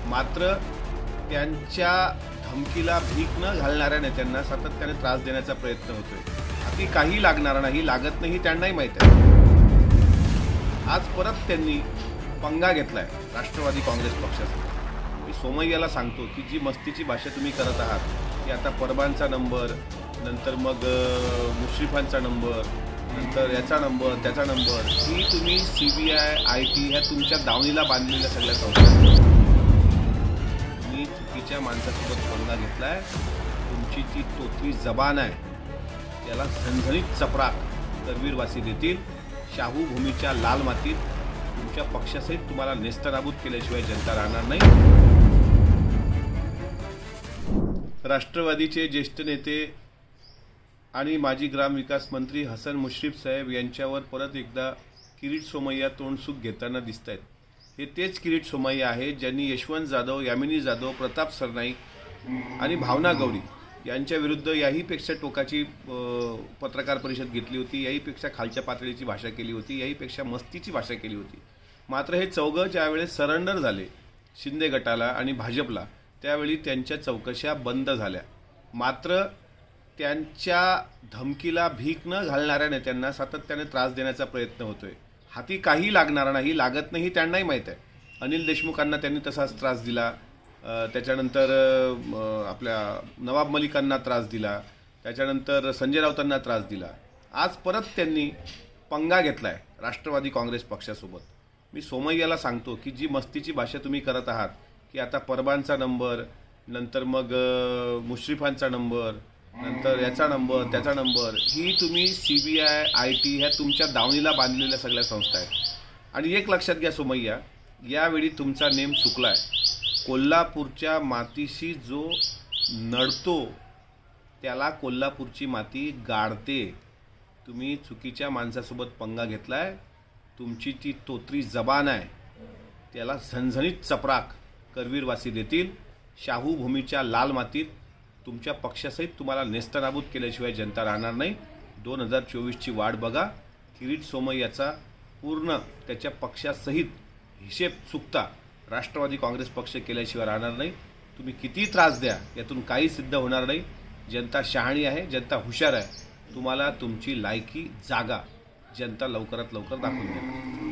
मात्र त्यांच्या धमकीला भीक न घालणाऱ्या नेत्यांना सातत्याने त्रास देण्याचा प्रयत्न होतोय. हाती काही लागणार नाही, लागत नाही त्यांनाही माहीत आहे. आज परत त्यांनी पंगा घेतलाय राष्ट्रवादी काँग्रेस पक्षाचा. मी सोमय्याला सांगतो की जी मस्तीची भाषा तुम्ही करत आहात की आता परबांचा नंबर, नंतर मग मुश्रीफांचा नंबर, नंतर याचा नंबर त्याचा नंबर, ही तुम्ही CBI IT ह्या तुमच्या दावणीला बांधलेल्या सगळ्या संस्था. तुम्ही चुकीच्या माणसासोबत पंगा घेतलाय. तुमची ती तोतरी जबान आहे त्याला झणझणीत चपराक करवीरवासी देतील. शाहू भूमीच्या लाल मातीत तुमच्या पक्षासहित तुम्हाला नेस्तनाबूत केल्याशिवाय जनता राहणार नाही. राष्ट्रवादीचे ज्येष्ठ नेते आणि माजी ग्रामविकास मंत्री हसन मुश्रीफ साहेब यांच्यावर परत एकदा किरीट सोमय्या तोंडसुख घेताना दिसत आहेत. हे तेच किरीट सोमय्या आहेत ज्यांनी यशवंत जाधव, यामिनी जाधव, प्रताप सरनाईक आणि भावना गवळी यांच्या विरुद्ध याहीपेक्षा टोकाची पत्रकार परिषद घेतली होती, याहीपेक्षा खालच्या पातळीची भाषा केली होती, याहीपेक्षा मस्तीची भाषा केली होती. मात्र हे चौघं ज्यावेळेस सरेंडर झाले शिंदे गटाला आणि भाजपला, त्यावेळी त्यांच्या चौकशा बंद झाल्या. मात्र त्यांच्या धमकीला भीक न घालणाऱ्या नेत्यांना सातत्याने त्रास देण्याचा प्रयत्न होतोय. हाती काही लागणार नाही, लागत नाही त्यांनाही माहीत आहे. अनिल देशमुखांना त्यांनी तसाच त्रास दिला, त्याच्यानंतर आपल्या नवाब मलिकांना त्रास दिला, त्याच्यानंतर संजय राऊतांना त्रास दिला. आज परत त्यांनी पंगा घेतलाय राष्ट्रवादी काँग्रेस पक्षासोबत. मी सोमय्याला सांगतो की जी मस्तीची भाषा तुम्ही करत आहात की आता परबांचा नंबर, नंतर मग मुश्रीफांचा नंबर, नंतर याचा नंबर त्याचा नंबर, ही तुम्ही CBI IT ह्या तुमच्या दावणीला बांधलेल्या सगळ्या संस्था आहेत. आणि एक लक्षात घ्या सोमय्या, यावेळी तुमचा नेम चुकलाय. कोल्हापूरच्या मातीशी जो नडतो त्याला कोल्हापूरची माती गाडते. तुम्ही चुकीच्या माणसासोबत पंगा घेतलाय. तुमची ती तोतरी जबान आहे त्याला झणझणीत चपराक करवीरवासी देतील. शाहू भूमीच्या लाल मातीत तुमच्या पक्षासहित तुम्हाला नेस्तनाबूत केल्याशिवाय जनता राहणार नाही. 2024ची वाट बघा. किरीट सोमय्याचा पूर्ण त्याच्या पक्षासहित हिशेब चुकता राष्ट्रवादी काँग्रेस पक्ष केल्याशिवाय राहणार नाही. तुम्ही किती त्रास द्या, यातून काही सिद्ध होणार नाही. जनता शहाणी आहे, जनता हुशार आहे. तुम्हाला तुमची लायकी जागा जनता लवकरात लवकर दाखवून देईल.